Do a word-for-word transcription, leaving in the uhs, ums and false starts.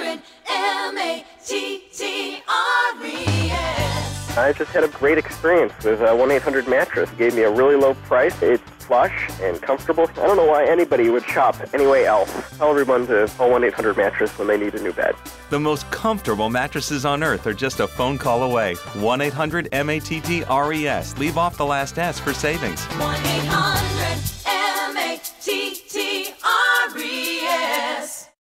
hundred M A T T R E S. I just had a great experience with a one eight hundred mattress. It gave me a really low price. It's plush and comfortable. I don't know why anybody would shop anyway else. Tell everyone to call one eight hundred mattress when they need a new bed. The most comfortable mattresses on earth are just a phone call away. one eight hundred M A T T R E S. Leave off the last S for savings. one eight hundred